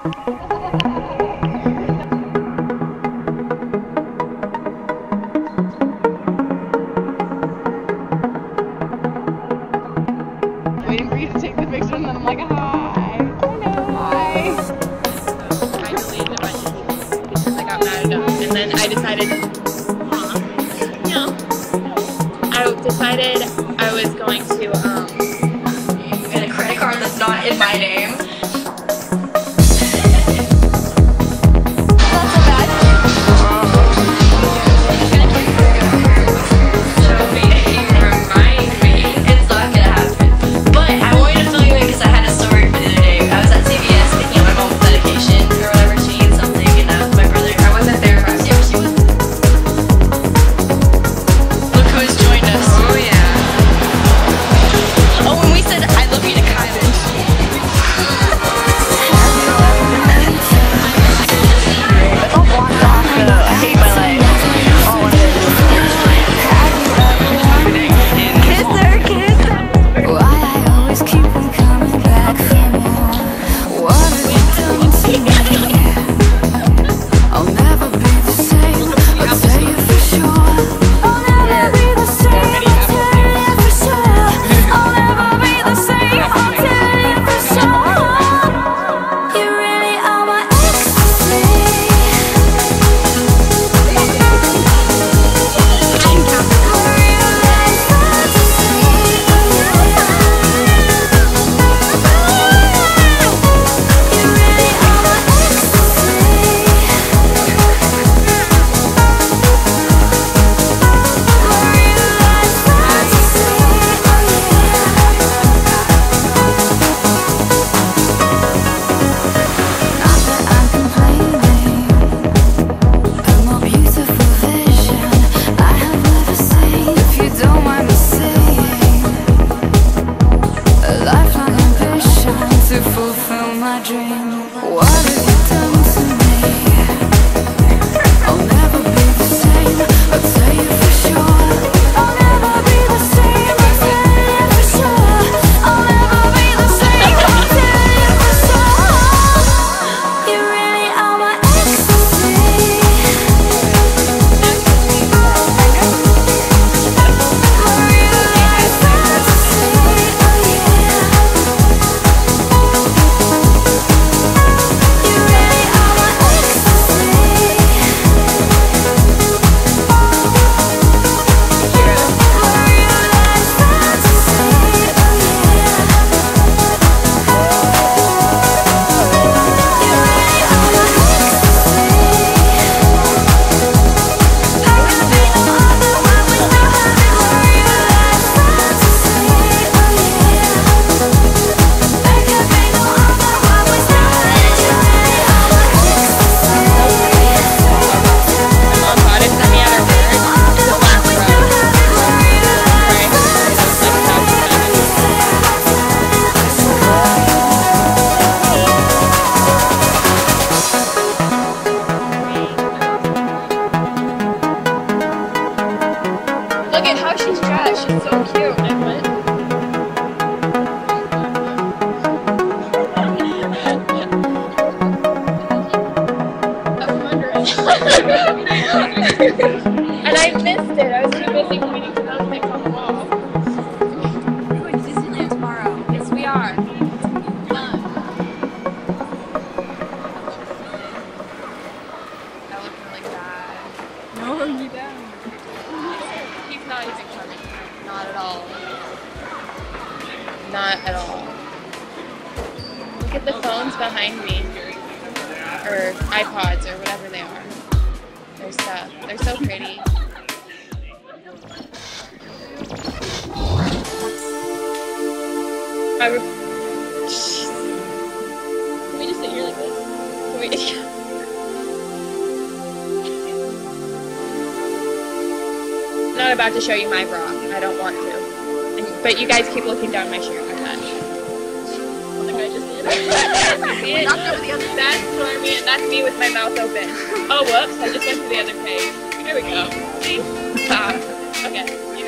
Waiting for you to take the picture and then I'm like, hi. Hi. I deleted a bunch of people because I got mad at them. And then I decided, I decided I was going to get a credit card that's not in my name. Look at how she's dressed. She's so cute. And what? I'm wondering. And I missed it. I was too busy pointing to those things on the wall. We're going to Disneyland tomorrow. Yes, we are. I look really bad. No, you don't. He's not even coming. Not at all. Not at all. Look at the phones behind me. Or iPods or whatever they are. Their stuff. They're so pretty. Can we just sit here like this? Can we? I'm not about to show you my bra. I don't want to. But you guys keep looking down my shirt. I'm not. Like I just did. See it? That's Stormy and that's me with my mouth open. Oh, whoops. I just went to the other page. There we go. See? Okay.